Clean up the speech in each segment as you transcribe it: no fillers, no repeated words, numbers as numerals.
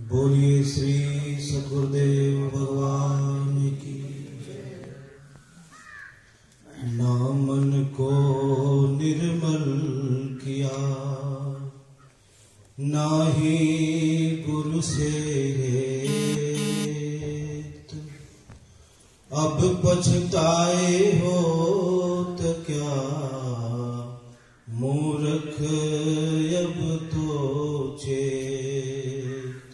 बोलिए श्री सद्गुरुदेव भगवान की। नामन को निर्मल किया, नाही गुरु से हेत। अब पछताए हो तो क्या, मूर्ख अब तो चेत।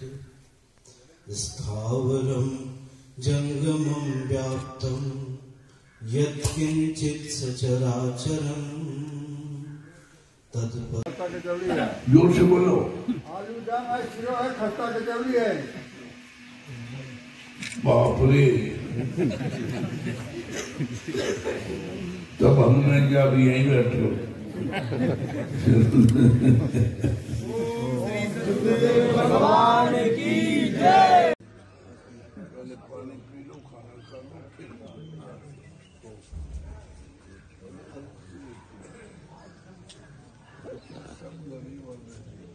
स्थावरम जंगमम व्याप्तम यत्किंचित् सचराचरम जोर से बोलो। आलू जाम है, खीरो है, खस्ता कचौड़ी है। बाप रे, तब हमने क्या भी यहीं बैठो। भगवान की जय। पानी पी लो, खाना खा लो, फिर सब गरीब